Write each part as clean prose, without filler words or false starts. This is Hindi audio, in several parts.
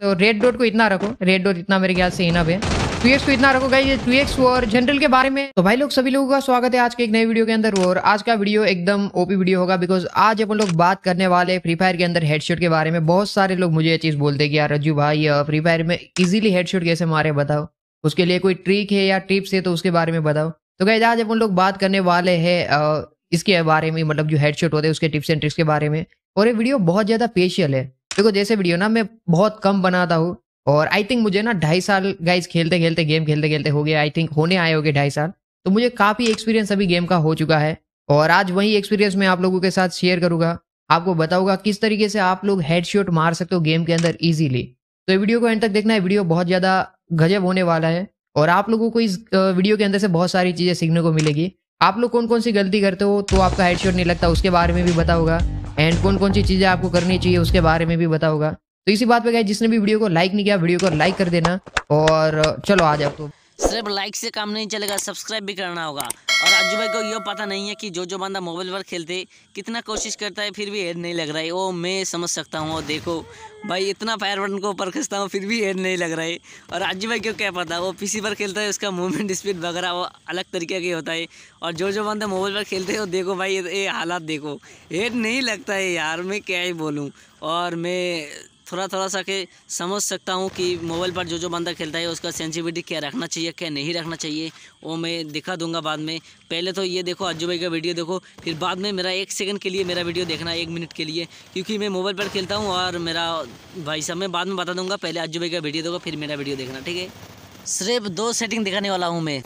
तो रेड डॉट को इतना रखो, रेड डॉट इतना मेरे ख्याल से इनफ है। 2x को इतना रखो गाइस, ये 2x और जनरल के बारे में। तो भाई लोग सभी लोगों का स्वागत है आज के एक नए वीडियो के अंदर। और आज का वीडियो एकदम ओपी वीडियो होगा, बिकॉज आज अपन लोग बात करने वाले फ्री फायर के अंदर हेडशॉट के बारे में। बहुत सारे लोग मुझे ये चीज बोलते हैं कि यार रज्जू भाई फ्री फायर में इजीली हेडशॉट कैसे मारे बताओ, उसके लिए कोई ट्रिक है या टिप्स है तो उसके बारे में बताओ। तो गाइस आज अपन लोग बात करने वाले हैं इसके बारे में, मतलब जो हेडशॉट होते हैं उसके टिप्स एंड ट्रिक्स के बारे में। और ये वीडियो बहुत ज्यादा स्पेशल है, देखो जैसे वीडियो ना मैं बहुत कम बनाता हूँ, और आई थिंक मुझे ना 2.5 साल गाइस खेलते खेलते गेम खेलते खेलते हो गया, आई थिंक होने आए होंगे 2.5 साल। तो मुझे काफी एक्सपीरियंस अभी गेम का हो चुका है, और आज वही एक्सपीरियंस मैं आप लोगों के साथ शेयर करूंगा, आपको बताऊंगा किस तरीके से आप लोग हेडशॉट मार सकते हो गेम के अंदर इजीली। तो ये वीडियो को एंड तक देखना है, वीडियो बहुत ज्यादा गजब होने वाला है, और आप लोगों को इस वीडियो के अंदर से बहुत सारी चीजें सीखने को मिलेगी। आप लोग कौन कौन सी गलती करते हो तो आपका हेडशॉट नहीं लगता, उसके बारे में भी बताऊंगा, एंड कौन कौन सी चीजें आपको करनी चाहिए उसके बारे में भी बताऊंगा। तो इसी बात पे गाइस जिसने भी वीडियो को लाइक नहीं किया वीडियो को लाइक कर देना, और चलो आ जाओ। तो सिर्फ लाइक से काम नहीं चलेगा, सब्सक्राइब भी करना होगा। और राजू भाई को ये पता नहीं है कि जो बंदा मोबाइल पर खेलते कितना कोशिश करता है फिर भी हेड नहीं लग रहा है। वो मैं समझ सकता हूँ। और देखो भाई इतना फायर बटन को ऊपर खींचता हूँ फिर भी हेड नहीं लग रहा है। और राजू भाई को क्या पता, वो पीसी पर खेलता है, उसका मूवमेंट स्पीड वगैरह वो अलग तरीके की होता है। और जो बंदा मोबाइल पर खेलते हो देखो भाई ये हालात देखो, हेड नहीं लगता है यार, मैं क्या ही बोलूँ। और मैं थोड़ा सा के समझ सकता हूँ कि मोबाइल पर जो बंदा खेलता है उसका सेंसिटिविटी क्या रखना चाहिए क्या नहीं रखना चाहिए, वो मैं दिखा दूंगा बाद में। पहले तो ये देखो अज्जू भाई का वीडियो देखो, फिर बाद में मेरा 1 सेकंड के लिए मेरा वीडियो देखना, 1 मिनट के लिए, क्योंकि मैं मोबाइल पर खेलता हूँ। और मेरा भाई साहब मैं बाद में बता दूंगा, पहले अज्जू भाई का वीडियो देखो फिर मेरा वीडियो देखना, ठीक है। सिर्फ 2 सेटिंग दिखाने वाला हूँ मैं।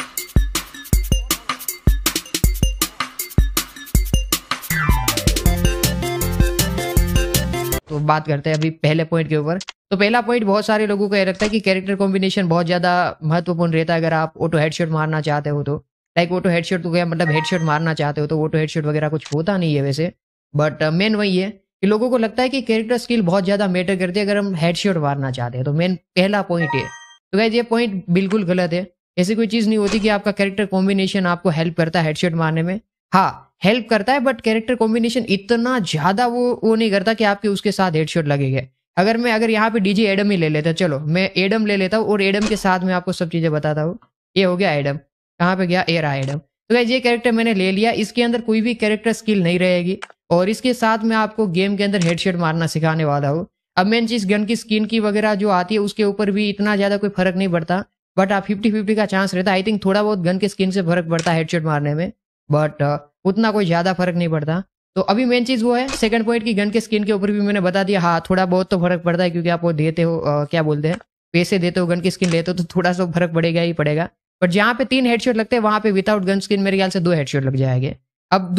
तो बात करते हैं अभी पहले पॉइंट के ऊपर। तो पहला पॉइंट बहुत सारे लोगों को ये लगता है कि कैरेक्टर कॉम्बिनेशन बहुत ज्यादा महत्वपूर्ण रहता है अगर आप ऑटो हेडशॉट मारना चाहते हो तो। लाइक ऑटो हेडशॉट तो क्या मतलब हेडशॉट मारना चाहते हो तो ऑटो हेडशॉट वगैरह कुछ होता नहीं है वैसे, बट मेन वही है कि लोगों को लगता है कि कैरेक्टर स्किल बहुत ज्यादा मैटर करती है अगर हम हेडशॉट मारना चाहते हैं। तो मेन पहला पॉइंट है। तो गाइस ये पॉइंट बिल्कुल गलत है, ऐसी कोई चीज नहीं होती कि आपका कैरेक्टर कॉम्बिनेशन आपको हेल्प करता है हेडशॉट मारने में। हाँ हेल्प करता है, बट कैरेक्टर कॉम्बिनेशन इतना ज्यादा वो नहीं करता कि आपके उसके साथ हेडशॉट लगेगा। अगर यहाँ पे डीजे एडम ही ले लेता, चलो मैं एडम ले लेता हूँ और एडम के साथ मैं आपको सब चीजें बताता हूँ। ये हो गया एडम, कहाँ पे गया, ए रहा एडम। तो गाइस ये कैरेक्टर मैंने ले लिया, इसके अंदर कोई भी कैरेक्टर स्किल नहीं रहेगी, और इसके साथ मैं आपको गेम के अंदर हेडशॉट मारना सिखाने वाला हूँ। अब मेन चीज गन की स्किन की वगैरह जो आती है उसके ऊपर भी इतना ज्यादा कोई फर्क नहीं पड़ता, बट आप 50-50 का चांस रहता है। आई थिंक थोड़ा बहुत गन के स्किन से फर्क पड़ता है हेडशॉट मारने में, बट उतना कोई ज्यादा फर्क नहीं पड़ता। तो अभी मेन चीज वो है सेकंड पॉइंट की गन के स्किन के ऊपर भी मैंने बता दिया। हाँ थोड़ा बहुत तो फर्क पड़ता है, क्योंकि आप वो देते हो क्या बोलते हैं, पैसे देते हो गन की स्किन लेते हो, तो थोड़ा सा फर्क पड़ेगा ही पड़ेगा। बट जहाँ पे 3 हेडशॉट लगते हैं वहां पे विदाउट गन स्किन मेरे ख्याल से 2 हेडशॉट लग जाएंगे। अब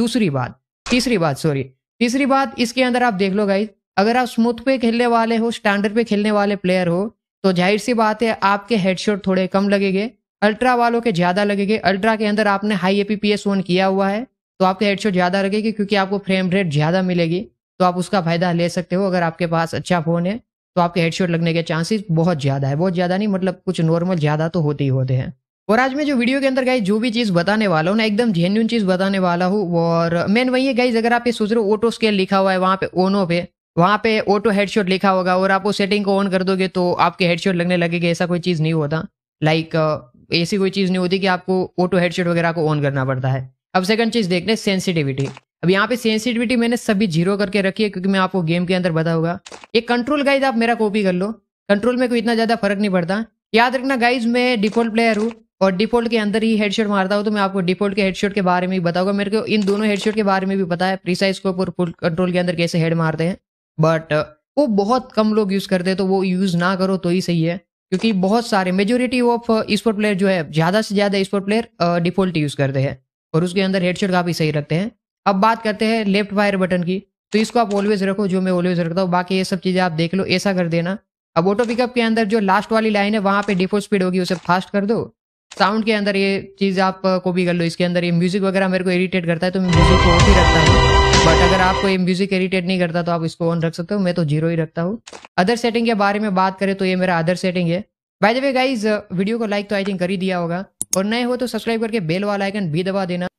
तीसरी बात इसके अंदर आप देख लो गाइस, अगर आप स्मूथ पे खेलने वाले हो, स्टैंडर्ड पे खेलने वाले प्लेयर हो, तो जाहिर सी बात है आपके हेडशॉट थोड़े कम लगेंगे, अल्ट्रा वालों के ज्यादा लगेंगे। अल्ट्रा के अंदर आपने हाई एपीपीएस ऑन किया हुआ है तो आपके हेडशॉट ज्यादा लगेगी, क्योंकि आपको फ्रेम रेट ज्यादा मिलेगी, तो आप उसका फायदा ले सकते हो। अगर आपके पास अच्छा फोन है तो आपके हेडशॉट लगने के चांसेस बहुत ज्यादा है, बहुत ज्यादा नहीं मतलब कुछ नॉर्मल ज्यादा तो होते ही होते हैं। और आज मैं जो वीडियो के अंदर गाइस जो भी चीज बताने वाला हूँ ना, एकदम जेन्युइन चीज बताने वाला हूँ। और मेन वही है गाइस, अगर आप ये सोच रहे हो ऑटो स्केल लिखा हुआ है वहां पे ओनो पे, वहां पे ऑटो हेडशॉट लिखा होगा और आप वो सेटिंग को ऑन कर दोगे तो आपके हेडशॉट लगने लगेगा, ऐसा कोई चीज नहीं होता। लाइक ऐसी कोई चीज नहीं होती कि आपको ऑटो हेडशॉट वगैरह को ऑन करना पड़ता है। अब सेकंड चीज देख ले सेंसिटिविटी। अब यहाँ पे सेंसिटिविटी मैंने सभी 0 करके रखी है, क्योंकि मैं आपको गेम के अंदर बताऊंगा। एक कंट्रोल गाइज आप मेरा कॉपी कर लो, कंट्रोल में कोई इतना ज्यादा फर्क नहीं पड़ता। याद रखना गाइज मैं डिफॉल्ट प्लेयर हूँ और डिफॉल्ट के अंदर ही हेडशॉट मारता हूँ, तो मैं आपको डिफॉल्ट के हेडशॉट के बारे में भी बताऊंगा। मेरे को इन दोनों हेडशॉट के बारे में भी पता है, प्रीसाइज स्कोप और फुल कंट्रोल के अंदर कैसे हेड मारते हैं, बट वो बहुत कम लोग यूज करते हैं, तो वो यूज ना करो तो ही सही है। क्योंकि बहुत सारे मेजोरिटी ऑफ स्पोर्ट प्लेयर जो है, ज्यादा से ज्यादा स्पोर्ट प्लेयर डिफॉल्ट यूज करते हैं और उसके अंदर हेडशॉट काफी सही रखते हैं। अब बात करते हैं लेफ्ट फायर बटन की, तो इसको आप ऑलवेज रखो, जो मैं ऑलवेज रखता हूँ। बाकी ये सब चीजें आप देख लो, ऐसा कर देना। अब ऑटो पिकअप के अंदर जो लास्ट वाली लाइन है वहां पे डिफॉल्ट स्पीड होगी, उसे फास्ट कर दो। साउंड के अंदर ये चीज आप कॉपी कर लो, इसके अंदर ये म्यूजिक वगैरह मेरे को इरिटेट करता है तो मैं म्यूजिक को ऑफ ही रखता हूँ, बट अगर आपको ये म्यूजिक इरिटेट नहीं करता तो आप इसको ऑन रख सकते हो, मैं तो 0 ही रखता हूँ। अदर सेटिंग के बारे में बात करें तो ये मेरा अदर सेटिंग है। By the way guys video को लाइक तो आई थिंक कर ही दिया होगा, और नए हो तो सब्सक्राइब करके बेल वाला आइकन भी दबा देना।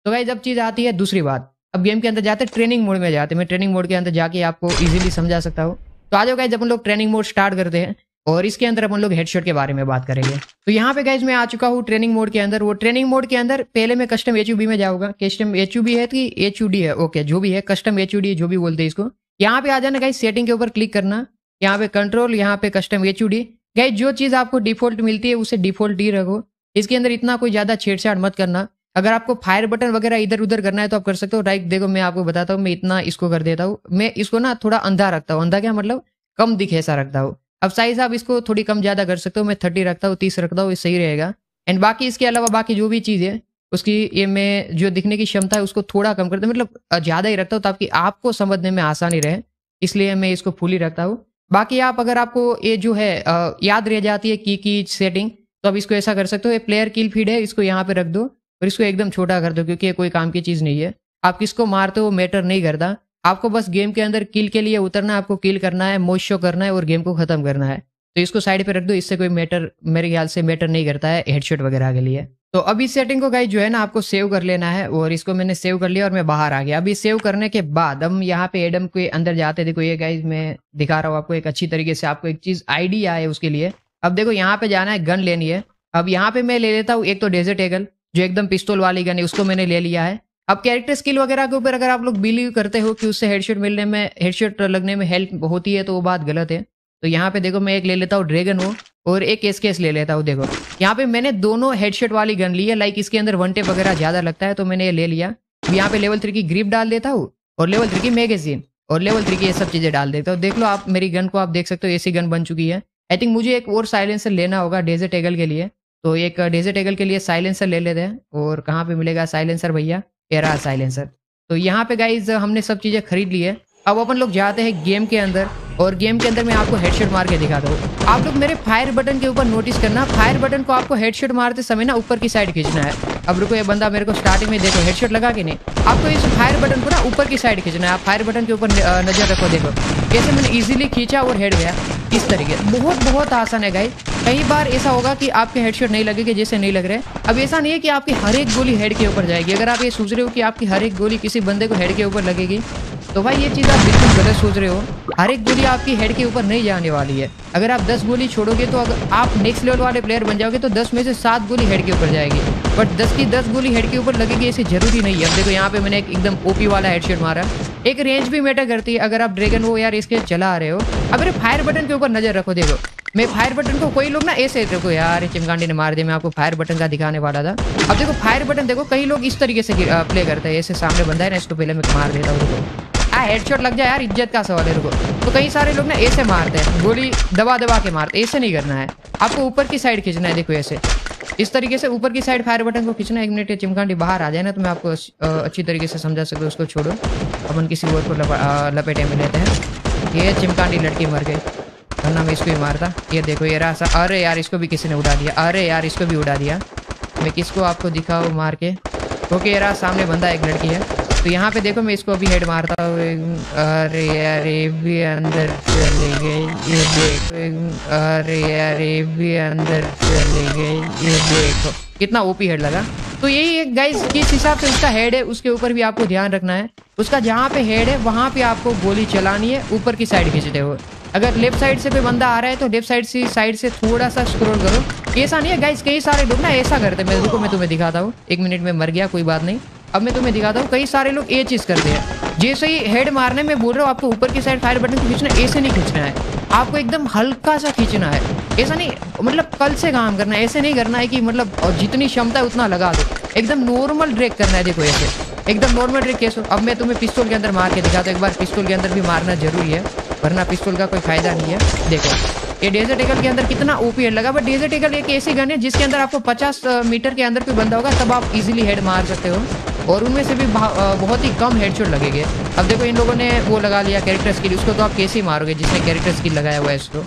तो गाइस अब चीज आती है दूसरी बात, अब गेम के अंदर जाते हैं, ट्रेनिंग मोड में जाते हैं। मैं ट्रेनिंग मोड के अंदर जाके आपको इजीली समझा सकता हूँ। तो आ जाओ गाइस, अपन लोग ट्रेनिंग मोड स्टार्ट करते हैं और इसके अंदर अपन लोग हेडशॉट के बारे में बात करेंगे। तो यहाँ पे गाइस मैं आ चुका हूँ ट्रेनिंग मोड के अंदर। वो ट्रेनिंग मोड के अंदर पहले मैं कस्टम HUD में जाऊंगा। कस्टम HUD है कि HUD है, ओके जो भी है, कस्टम HUD जो भी बोलते हैं इसको। यहाँ पे आ जाना गाइस, सेटिंग के ऊपर क्लिक करना, यहाँ पे कंट्रोल, यहाँ पे कस्टम HUD। गाइस जो चीज आपको डिफॉल्ट मिलती है उसे डिफॉल्ट ही रखो, इसके अंदर इतना कोई ज्यादा छेड़छाड़ मत करना। अगर आपको फायर बटन वगैरह इधर उधर करना है तो आप कर सकते हो। राइट देखो मैं आपको बताता हूँ, मैं इतना इसको कर देता हूँ। मैं इसको ना थोड़ा अंधा रखता हूँ, अंधा क्या मतलब कम दिखे ऐसा रखता हूँ। अब साइज आप इसको थोड़ी कम ज्यादा कर सकते हो, मैं 30 रखता हूँ, 30 रखता हूँ, ये सही रहेगा। एंड बाकी इसके अलावा बाकी जो भी चीज़ है उसकी ये मैं जो दिखने की क्षमता है उसको थोड़ा कम करता हूँ, मतलब ज्यादा ही रखता हूँ ताकि आपको समझने में आसानी रहे, इसलिए मैं इसको फुल ही रखता हूँ। बाकी आप अगर आपको ये जो है याद रह जाती है की सेटिंग, तो अब इसको ऐसा कर सकते हो, ये प्लेयर किल फीड है, इसको यहाँ पे रख दो और इसको एकदम छोटा कर दो, क्योंकि ये कोई काम की चीज़ नहीं है। आप किसको मारते हो मैटर नहीं करता, आपको बस गेम के अंदर किल के लिए उतरना है, आपको किल करना है, मोश शो करना है और गेम को खत्म करना है। तो इसको साइड पे रख दो, इससे कोई मैटर मेरे ख्याल से मैटर नहीं करता है हेडशॉट वगैरह के लिए। तो अब इस सेटिंग को गाइस जो है ना आपको सेव कर लेना है, और इसको मैंने सेव कर लिया और मैं बाहर आ गया। अभी सेव करने के बाद हम यहाँ पे एडम के अंदर जाते। देखो ये गाइस मैं दिखा रहा हूँ आपको एक अच्छी तरीके से, आपको एक चीज आइडिया है उसके लिए। अब देखो यहाँ पे जाना है, गन लेनी है। अब यहाँ पे मैं ले लेता हूँ एक तो डेजर्ट ईगल, जो एकदम पिस्तौल वाली गन है, उसको मैंने ले लिया है। अब कैरेक्टर स्किल वगैरह के ऊपर अगर आप लोग बिलीव करते हो कि उससे हेडशॉट मिलने में, हेडशॉट लगने में हेल्प होती है, तो वो बात गलत है। तो यहाँ पे देखो मैं एक ले लेता हूँ ड्रैगन हो और एक SKS ले लेता हूँ। देखो यहाँ पे मैंने दोनों हेडशॉट वाली गन ली है, लाइक इसके अंदर वन टेप वगैरह ज्यादा लगता है तो मैंने ये ले लिया। यहाँ पे लेवल 3 की ग्रिप डाल देता हूँ और लेवल 3 की मैगजीन और लेवल 3 की ये सब चीजें डाल देता हूँ। देख लो आप मेरी गन को, आप देख सकते हो ऐसी गन बन चुकी है। आई थिंक मुझे एक और साइलेंसर लेना होगा डेजर्ट ईगल के लिए, तो एक डेजर्ट ईगल के लिए साइलेंसर ले लेते हैं। और कहाँ पे मिलेगा साइलेंसर भैया, एरा साइलेंसर। तो यहाँ पे गाइज हमने सब चीजें खरीद ली है। अब अपन लोग जाते हैं गेम के अंदर, और गेम के अंदर मैं आपको हेडशॉट मार के दिखाता हूँ। आप लोग मेरे फायर बटन के ऊपर नोटिस करना, फायर बटन को आपको हेडशॉट मारते समय ना ऊपर की साइड खींचना है। अब रुको, ये बंदा मेरे को स्टार्टिंग में देखो हेडशॉट लगा के नहीं, आपको इस फायर बटन को ना ऊपर की साइड खींचना है। आप फायर बटन के ऊपर नजर रखो, देखो कैसे मैंने इजीली खींचा और हेड गया इस तरीके। बहुत आसान है गाइस। कई बार ऐसा होगा कि आपके हेडशॉट नहीं लगेंगे जैसे नहीं लग रहे। अब ऐसा नहीं है कि आपकी हर एक गोली हेड के ऊपर जाएगी। अगर आप ये सोच रहे हो कि आपकी हर एक गोली किसी बंदे को हेड के ऊपर लगेगी, तो भाई ये चीज़ आप बिल्कुल गलत सोच रहे हो। हर एक गोली आपकी हेड के ऊपर नहीं जाने वाली है। अगर आप 10 गोली छोड़ोगे तो अगर आप नेक्स्ट लेवल वाले प्लेयर बन जाओगे तो 10 में से 7 गोली हेड के ऊपर जाएगी, बट 10 की 10 गोली हेड के ऊपर लगेगी ऐसे जरूरी नहीं है। अब देखो यहाँ पे मैंने एक एकदम OP वाला हेडशॉट मारा। एक रेंज भी मैटर करती है। अगर आप ड्रैगन हो यार इसके चला रहे हो, अब मेरे फायर बटन के ऊपर नजर रखो। देखो मैं फायर बटन को, कोई लोग ना ऐसे देखो यार चिमकांडी ने मार दिया, मैं आपको फायर बटन का दिखाने वाला था। अब देखो फायर बटन देखो, कई लोग इस तरीके से प्ले करते हैं। ऐसे सामने बंदा है ना, इसको पहले मैं मार देता हूँ। हेडशॉट लग जाए यार, इज्जत का सवाल है। रुको, तो कई सारे लोग ना ऐसे मारते हैं, गोली दबा दबा के मारते हैं। ऐसे नहीं करना है, आपको ऊपर की साइड खींचना है। देखो ऐसे इस तरीके से ऊपर की साइड फायर बटन को खींचना है। 1 मिनट चिमकांडी बाहर आ जाए ना तो मैं आपको अच्छी तरीके से समझा सकूँ। उसको छोड़ो, अपन किसी और को लपेटे में लेते हैं। ये चिमकांडी लड़की मर गई, वरना मैं इसको ही मारता। ये देखो ये रहा। अरे यार इसको भी किसी ने उड़ा दिया, अरे यार इसको भी उड़ा दिया। मैं किसको आपको दिखाऊँ मार के, क्योंकि ये रहा सामने बंदा एक लड़की है। तो यहाँ पे देखो मैं इसको अभी हेड मारता हूँ। अरे यार ये भी अंदर चले गए, ये देखो। अरे यार ये भी अंदर चले गए, ये देखो कितना OP हेड लगा। तो यही एक गाइस किस हिसाब से उसका हेड है उसके ऊपर भी आपको ध्यान रखना है। उसका जहाँ पे हेड है वहाँ पे आपको गोली चलानी है, ऊपर की साइड खींचते हो। अगर लेफ्ट साइड से कोई बंदा आ रहा है तो लेफ्ट साइड से थोड़ा सा स्क्रॉल करो। ऐसा नहीं है गाइस, कई सारे लोग ना ऐसा करते हैं। मैं तुम्हें दिखाता हूँ। 1 मिनट में मर गया, कोई बात नहीं। अब मैं तुम्हें दिखाता हूँ, कई सारे लोग ये चीज़ करते हैं। जैसे ही हेड मारने में बोल रहा हूँ आपको ऊपर की साइड फायर बटन को खींचना, ऐसे नहीं खींचना है, आपको एकदम हल्का सा खींचना है। ऐसा नहीं, मतलब कल से काम करना है। ऐसे नहीं करना है कि मतलब जितनी क्षमता है उतना लगा दो, एकदम नॉर्मल ड्रैग करना है। देखो ऐसे एकदम नॉर्मल ड्रैग कैसे। अब मैं तुम्हें पिस्तौल के अंदर मार के दिखाता हूँ। एक बार पिस्तौल के अंदर भी मारना जरूरी है, वरना पिस्तौल का कोई फायदा नहीं है। देखो ये डेजर्ट ईगल के अंदर कितना OP हेड लगा। बट डेजर्ट ईगल एक ऐसी गन है जिसके अंदर आपको 50 मीटर के अंदर कोई बंदा होगा तब आप इजीली हेड मार सकते हो, और उनमें से भी बहुत ही कम हेडशॉट लगेंगे। अब देखो इन लोगों ने वो लगा लिया कैरेक्टर स्किल, उसको तो आप कैसे ही मारोगे जिसने कैरेक्टर स्किल लगाया हुआ है इसको।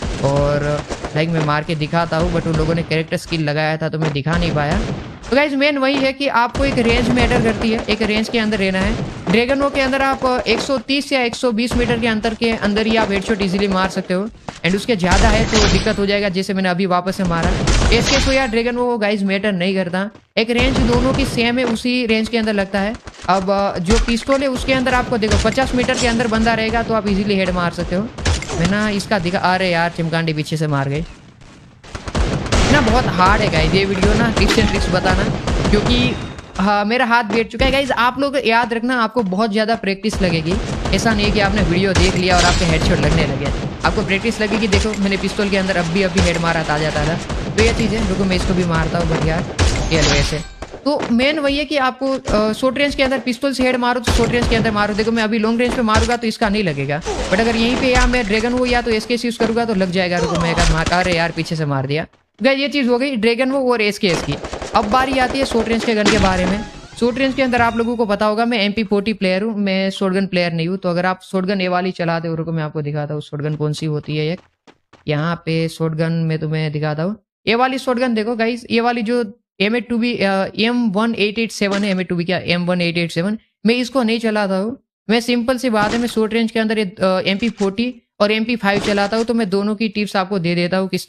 और लाइक मैं मार के दिखाता हूँ, बट उन लोगों ने कैरेक्टर स्किल लगाया था तो मैं दिखा नहीं पाया। तो गाइज मेन वही है कि आपको एक रेंज मैटर करती है, एक रेंज के अंदर रहना है। ड्रैगनों के अंदर आप 130 या 120 मीटर के अंतर के अंदर ही आप हेडशॉट इजीली मार सकते हो, एंड उसके ज़्यादा है तो दिक्कत हो जाएगा। जैसे मैंने अभी वापस से मारा, एसकेएस हो या ड्रैगन वो गाइज मैटर नहीं करता। एक रेंज दोनों की सेम है, उसी रेंज के अंदर लगता है। अब जो पिस्तौल है उसके अंदर आपको देखो 50 मीटर के अंदर बंदा रहेगा तो आप इजीली हेड मार सकते हो। मैं ना इसका दिखा, अरे यार चिमकांडी पीछे से मार गई ना। बहुत हार्ड है गाइज ये वीडियो ना, टिप्स एंड ट्रिक्स बताना, क्योंकि हाँ मेरा हाथ बैठ चुका है गाइज। आप लोग याद रखना, आपको बहुत ज़्यादा प्रैक्टिस लगेगी। ऐसा नहीं है कि आपने वीडियो देख लिया और आपके हेडशॉट लगने लगे, आपको प्रैक्टिस लगेगी। देखो मैंने पिस्तौल के अंदर अभी हेड मारा ताजा ताजा, तो ये चीज़ है। रुको मैं इसको भी मारता हूँ, बट यार ये लो ऐसे। तो मेन वही है कि आपको शॉर्ट रेंज के अंदर पिस्तौल से हेड मारो तो शॉर्ट रेंज के अंदर मारो। देखो मैं अभी लॉन्ग रेंज पे मारूंगा तो इसका नहीं लगेगा, बट अगर यहीं पे या मैं ड्रैगन वो या तो एसकेएस यूज करूंगा तो लग जाएगा। रुको मैं एक मार, अरे यार पीछे से मार दिया। गाइस ये चीज़ हो गई ड्रैगन वो और एसकेएस की। अब बारी आती है शॉर्ट रेंज के गन के बारे में। शॉर्ट रेंज के अंदर आप लोगों को पता होगा मैं MP40 प्लेयर हूँ, मैं शॉटगन प्लेयर नहीं हूँ। तो अगर आप शॉटगन ए वाली चलाते हो, रुको मैं आपको दिखाता हूँ शॉटगन कौन सी होती है। एक यहाँ पे शॉटगन में तुम्हें दिखाता हूँ, ये वाली शॉटगन देखो गाइस। ये वाली जो M8 M1887 है, M8 क्या M1887, मैं इसको नहीं चलाता हूँ। मैं सिंपल सी बात है, मैं शॉर्ट रेंज के अंदर MP40 और MP5 चलाता हूँ। तो मैं दोनों की टिप्स आपको दे देता हूँ किस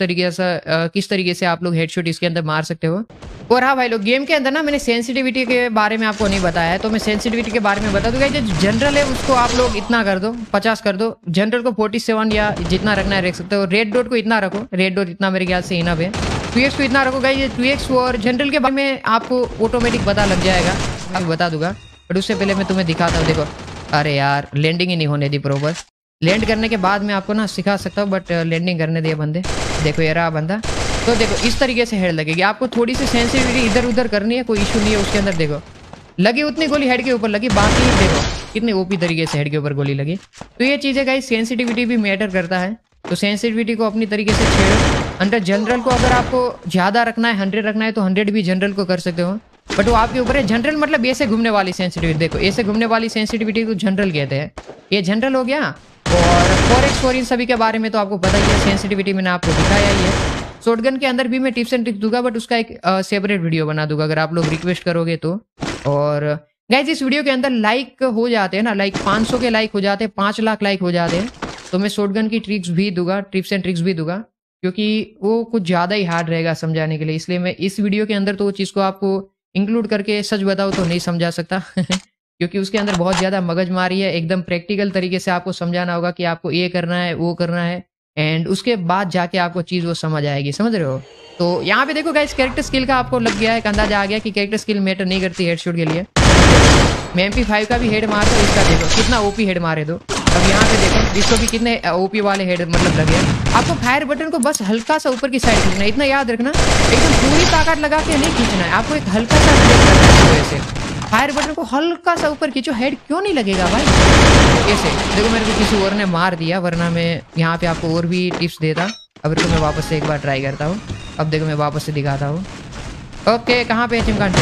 तरीके से आप लोग हेडशॉट इसके अंदर मार सकते हो। और हाँ भाई लोग, गेम के अंदर ना मैंने सेंसिटिविटी के बारे में आपको नहीं बताया है, तो मैं सेंसिटिविटी के बारे में बता दूंगा। जो जनरल है उसको आप लोग इतना कर दो, 50 कर दो। जनरल को 47 या जितना रखना है रख सकते हो। रेड डॉट को इतना रखो, रेड डॉट इतना मेरे ख्याल से इनफ है। 2x को इतना रखो गाइस, 2x। और जनरल के बारे में आपको ऑटोमेटिक पता लग जाएगा, मैं बता दूंगा। बट उससे पहले मैं तुम्हें दिखाता हूँ। देखो अरे यार लैंडिंग ही नहीं होने दी प्रॉपर। लैंड करने के बाद मैं आपको ना सिखा सकता हूँ, बट लैंडिंग करने दिए बंदे। देखो ये रहा बंदा। तो देखो इस तरीके से हेड लगेगी। आपको थोड़ी सी सेंसिटिविटी इधर उधर करनी है, कोई इशू नहीं है उसके अंदर। देखो लगी उतनी गोली हेड के ऊपर लगी, बाकी देखो कितनी ओपी तरीके से हेड के ऊपर गोली लगी। तो ये चीज़ है गाइस, सेंसिटिविटी भी मैटर करता है। तो सेंसिटिविटी को अपनी तरीके से छेड़ो। अंडर जनरल को अगर आपको ज़्यादा रखना है, 100 रखना है, तो 100 भी जनरल को कर सकते हो, बट वो आपके ऊपर है। जनरल मतलब ऐसे घूमने वाली सेंसिटिविटी। देखो ऐसे घूमने वाली सेंसिटिविटी को जनरल कहते हैं। ये जनरल हो गया। और 4x4 इन सभी के बारे में तो आपको पता ही है, सेंसिटिविटी मैंने आपको दिखाया ही है। शॉटगन के अंदर भी मैं टिप्स एंड ट्रिक्स दूंगा, बट उसका एक सेपरेट वीडियो बना दूंगा अगर आप लोग रिक्वेस्ट करोगे तो। और गाइस इस वीडियो के अंदर लाइक हो जाते हैं ना, लाइक 500 के लाइक हो जाते हैं, 5 लाख लाइक हो जाते हैं, तो मैं शॉटगन की ट्रिक्स भी दूंगा, टिप्स एंड ट्रिक्स भी दूंगा, क्योंकि वो कुछ ज़्यादा ही हार्ड रहेगा समझाने के लिए। इसलिए मैं इस वीडियो के अंदर तो वो चीज़ को आपको इंक्लूड करके सच बताऊँ तो नहीं समझा सकता क्योंकि उसके अंदर बहुत ज़्यादा मगजमारी है। एकदम प्रैक्टिकल तरीके से आपको समझाना होगा कि आपको ये करना है, वो करना है, एंड उसके बाद जाके आपको चीज़ वो समझ आएगी। समझ रहे हो? तो यहाँ पे देखो गाइस, कैरेक्टर स्किल का आपको लग गया है, अंदाजा आ गया कि कैरेक्टर स्किल मैटर नहीं करती हेडशॉट के लिए। मैं MP5 का भी हेड मारता हूँ, इसका देखो कितना ओपी हेड मारे दो। अब यहाँ पे देखो इसको भी कितने ओपी वाले हेड मतलब लगे हैं। आपको फायर बटन को बस हल्का सा ऊपर की साइड खींचना है, इतना याद रखना। एकदम पूरी ताकत लगा के नहीं खींचना है, आपको एक हल्का सा ऐसे फायर बटन को हल्का सा ऊपर खींचो। हेड क्यों नहीं लगेगा भाई ऐसे? देखो मेरे को किसी और ने मार दिया, वरना मैं यहाँ पे आपको और भी टिप्स देता। अब तो मैं वापस से एक बार ट्राई करता हूँ। अब देखो मैं वापस से दिखाता हूँ। ओके कहाँ पे चिमकांड?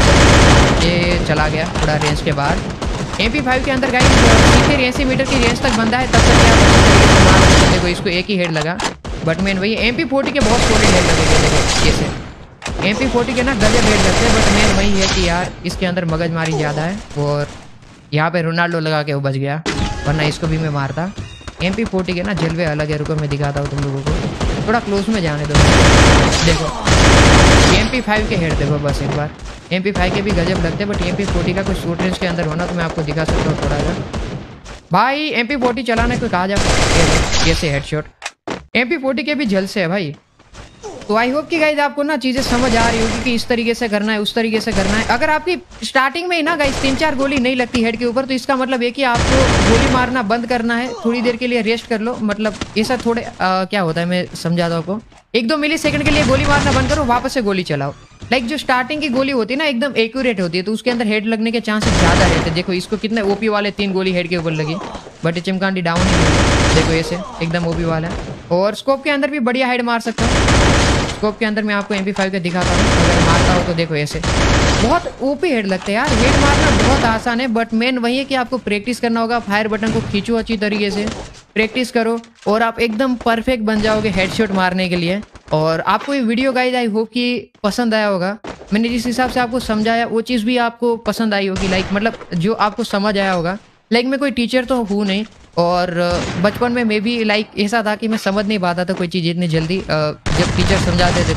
ये चला गया थोड़ा रेंज के बाद। MP5 के अंदर गाइस 80 मीटर की रेंज तक बंदा है, तब तक क्या मार। देखो इसको एक ही हेड लगा, बट मेन वही MP40 के बहुत सॉलिड हेड लगेंगे। देखो जैसे MP40 के ना गजब हेड लगते हैं, बट मेन वही है कि यार इसके अंदर मगजमारी ज़्यादा है। और यहाँ पे रोनाल्डो लगा के वो बच गया, वरना इसको भी मैं मारता। MP40 के ना जलवे अलग है। रुको मैं दिखाता हूँ तुम लोगों को, थोड़ा क्लोज में जाने दो। देखो MP5 के हेड देखो बस एक बार। MP5 के भी गजब लगते हैं, बट MP40 का कुछ शॉर्ट रेंज के अंदर होना तो मैं आपको दिखा सकता हूँ थोड़ा सा। भाई MP40 चलाने को कहा जाए कैसे हेडशॉट। MP40 के भी जल से है भाई। तो आई होप कि गाइज आपको ना चीज़ें समझ आ रही होगी कि इस तरीके से करना है, उस तरीके से करना है। अगर आपकी स्टार्टिंग में ही ना गाइज 3-4 गोली नहीं लगती हेड के ऊपर, तो इसका मतलब है कि आपको गोली मारना बंद करना है, थोड़ी देर के लिए रेस्ट कर लो। मतलब ऐसा थोड़े क्या होता है मैं समझाता हूँ आपको। 1-2 मिलीसेकंड के लिए गोली मारना बंद करो, वापस से गोली चलाओ। लाइक जो स्टार्टिंग की गोली होती है ना एकदम एक्यूरेट होती है, तो उसके अंदर हेड लगने के चांसेस ज़्यादा रहते हैं। देखो इसको कितने ओपी वाले 3 गोली हेड के ऊपर लगी, बट ये चिमकांडी डाउन नहीं हुई। देखो ऐसे एकदम ओपी वाला है। और स्कोप के अंदर भी बढ़िया हेड मार सकता हूँ। स्कोप के अंदर मैं आपको MP5 का दिखाता हूँ, अगर मारता हूँ तो देखो ऐसे बहुत ओपी हेड लगते हैं यार। हेड मारना बहुत आसान है, बट मेन वही है कि आपको प्रैक्टिस करना होगा। फायर बटन को खींचो अच्छी तरीके से, प्रैक्टिस करो, और आप एकदम परफेक्ट बन जाओगे हेडशॉट मारने के लिए। और आपको ये वीडियो गाइज आई होप कि पसंद आया होगा। मैंने जिस हिसाब से आपको समझाया वो चीज़ भी आपको पसंद आई होगी, लाइक मतलब जो आपको समझ आया होगा। लाइक मैं कोई टीचर तो हूँ नहीं, और बचपन में मैं भी लाइक ऐसा था कि मैं समझ नहीं पाता था कोई चीज़ इतनी जल्दी जब टीचर समझाते थे।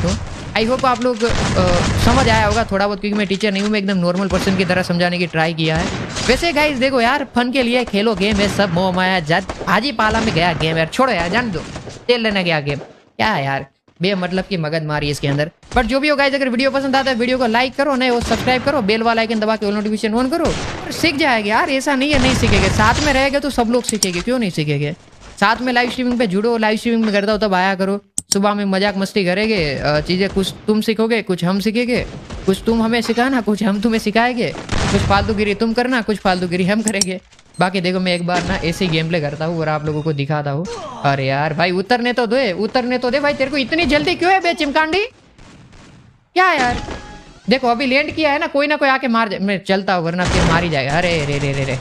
आई होप आप लोग समझ आया होगा थोड़ा बहुत, क्योंकि मैं टीचर नहीं हूँ, मैं एकदम नॉर्मल पर्सन की तरह समझाने की ट्राई किया है। वैसे गाइस देखो यार, फन के लिए खेलो गेम है, सब मोह माया जात हाजी पाला में गया गेम यार, छोड़ो यार, जान दो, तेल लेने गया गेम, क्या है यार बे मतलब की मगज मारी इसके अंदर। बट जो भी हो गाइस, अगर वीडियो पसंद आता है वीडियो को लाइक करो, नहीं वो सब्सक्राइब करो, बेल वाला आइकन दबा के ऑल नोटिफिकेशन ऑन करो, और सीख जाएगा यार। ऐसा नहीं है नहीं सीखेंगे, साथ में रहेगा तो सब लोग सीखेंगे, क्यों नहीं सीखेंगे। साथ में लाइव स्ट्रीमिंग पे जुड़ो, लाइव स्ट्रीमिंग में करता हो तब आया करो, सुबह में मजाक मस्ती करेंगे, चीज़ें कुछ तुम सीखोगे कुछ हम सीखेंगे, कुछ तुम हमें सिखाना कुछ हम तुम्हें सिखाएंगे, कुछ फालतूगिरी तुम करना कुछ फालतूगिरी हम करेंगे। बाकी देखो मैं एक बार ना ऐसे ही गेम प्ले करता हूँ और आप लोगों को दिखाता हूँ। अरे यार भाई उतरने तो दे भाई, तेरे को इतनी जल्दी क्यों है बे चिमकांडी, क्या यार। देखो अभी लैंड किया है ना कोई आके मार जाए, मैं चलता हूँ वरना फिर मार ही जाएगा। अरे रे रे रे रे,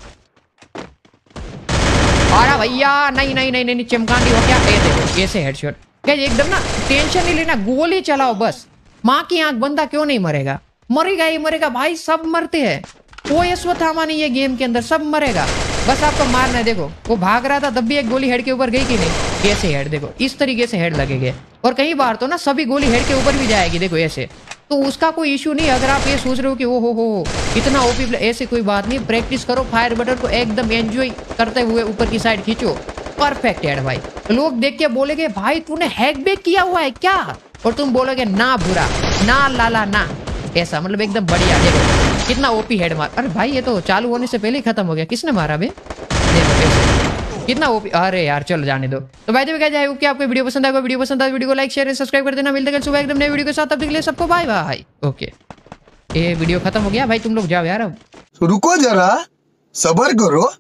अरे भैया नहीं चिमकांडी हो क्या, देखो ऐसे हेडशॉट। क्या एकदम ना टेंशन नहीं लेना, गोली चलाओ बस, माँ की आंख बंदा क्यों नहीं मरेगा, मरेगा ही मरेगा भाई, सब मरते हैं, कोई अश्वत्थामा नहीं है गेम के अंदर, सब मरेगा, बस आपको मारना है। देखो वो भाग रहा था तब भी एक गोली हेड के ऊपर गई कि नहीं, कैसे हेड, देखो इस तरीके से हेड लगेंगे, और कई बार तो ना सभी गोली हेड के ऊपर भी जाएगी, देखो ऐसे, तो उसका कोई इशू नहीं। अगर आप ये सोच रहे हो कि ओ हो इतना ओपी, ऐसे कोई बात नहीं, प्रैक्टिस करो, फायर बटन को एकदम एंजॉय करते हुए ऊपर की साइड खींचो, परफेक्ट हेड भाई। लोग देख के बोलेंगे भाई तूने हैक बैक किया हुआ है क्या, और तुम बोलोगे ना बुरा ना लाला ना, ऐसा मतलब एकदम बढ़िया। देखो कितना ओपी हेड मार, अरे भाई ये तो चालू होने से पहले ही खत्म हो गया, किसने मारा बे, देखो ऐसे कितना ओपी। अरे यार चलो जाने दो। तो भाई देखो क्या जाए कि आपको वीडियो पसंद आएगा, वीडियो पसंद आए वीडियो को लाइक शेयर सब्सक्राइब कर देना। मिलते हैं सुबह एकदम नए वीडियो के साथ, तब तक के लिए सबको बाय बाय। ओके ये वीडियो खत्म हो गया भाई, तुम लोग जाओ यार अब। रुको जरा सब्र करो।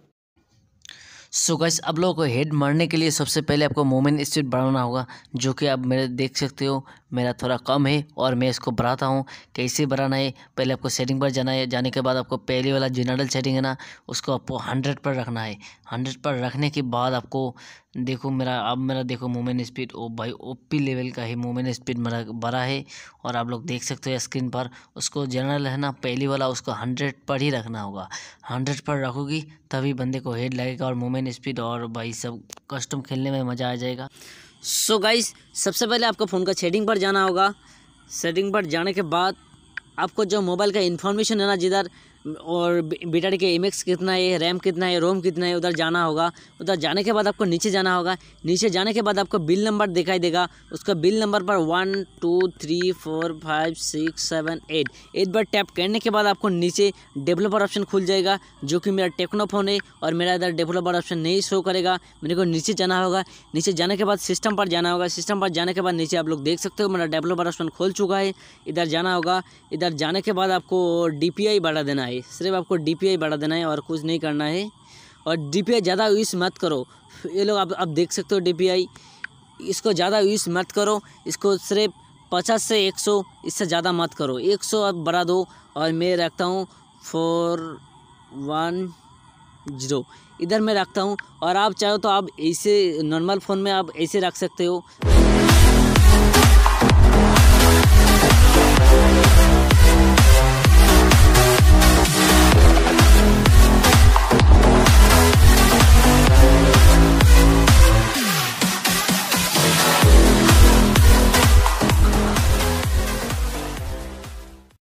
सो गाइस अब लोगों को हेड मारने के लिए सबसे पहले आपको मूवमेंट स्पीड बढ़ाना होगा, जो कि आप मेरे देख सकते हो मेरा थोड़ा कम है और मैं इसको बढ़ाता हूँ। कैसे बढ़ाना है, पहले आपको सेटिंग पर जाना है, जाने के बाद आपको पहले वाला जनरल सेटिंग है ना उसको आपको 100 पर रखना है। 100 पर रखने के बाद आपको देखो मेरा देखो मूवमेंट स्पीड ओ भाई ओपी लेवल का है, मूवमेंट स्पीड मेरा बड़ा है और आप लोग देख सकते हो स्क्रीन पर। उसको जनरल है ना पहली वाला उसको 100 पर ही रखना होगा, 100 पर रखोगी तभी बंदे को हेड लगेगा और मूवमेंट स्पीड और भाई सब कस्टम खेलने में मज़ा आ जाएगा। सो गाइस सबसे पहले आपको फ़ोन का सेटिंग पर जाना होगा। सेटिंग पर जाने के बाद आपको जो मोबाइल का इन्फॉर्मेशन है ना जिधर और बैटरी के एमएक्स कितना है, रैम कितना है, रोम कितना है, उधर जाना होगा। उधर जाने के बाद आपको नीचे जाना होगा। नीचे जाने के बाद आपको बिल नंबर दिखाई देगा, उसका बिल नंबर पर 1 2 3 4 5 6 7 8 बार टैप करने के बाद आपको नीचे डेवलपर ऑप्शन खुल जाएगा, जो कि मेरा टेक्नो फ़ोन है और मेरा इधर डेवलपर ऑप्शन नहीं शो करेगा। मेरे को नीचे जाना होगा, नीचे जाने के बाद सिस्टम पर जाना होगा। सिस्टम पर जाने के बाद नीचे आप लोग देख सकते हो मेरा डेवलपर ऑप्शन खोल चुका है। इधर जाना होगा, इधर जाने के बाद आपको DPI बढ़ा देना है, सिर्फ आपको DPI बढ़ा देना है और कुछ नहीं करना है। और DPI ज़्यादा यूज़ मत करो, ये लोग आप देख सकते हो DPI, इसको ज़्यादा यूज़ मत करो, इसको सिर्फ 50 से 100, इससे ज़्यादा मत करो। 100 आप बढ़ा दो और मैं रखता हूँ 410 इधर मैं रखता हूँ। और आप चाहो तो आप ऐसे नॉर्मल फ़ोन में आप ऐसे रख सकते हो।